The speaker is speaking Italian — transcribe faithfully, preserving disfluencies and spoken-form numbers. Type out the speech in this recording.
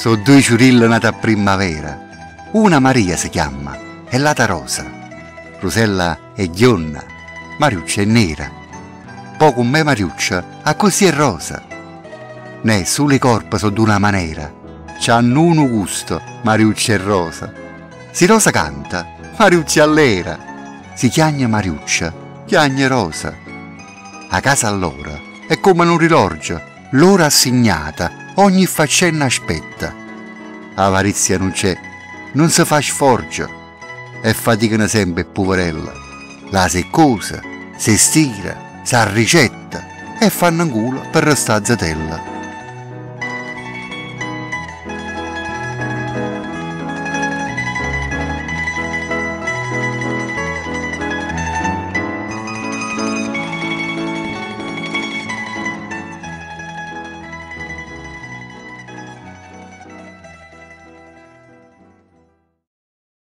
sono due ciurille nate a primavera. Una Maria si chiama e l'altra Rosa. Rosella è ghionna, Mariuccia è nera. Poi con me Mariuccia a così è rosa. Ne sulle corpa sono d'una maniera. C'hanno un gusto, Mariuccia e Rosa. Si Rosa canta, Mariuccia allera. Si chiagna Mariuccia, chiagna Rosa. A casa allora è come un orologio, l'ora assegnata, ogni faccenda aspetta. Avarizia non c'è, non si fa sforzo e faticano sempre poverella. La si cosa, si stira, si ricetta e fanno un culo per restare zitella.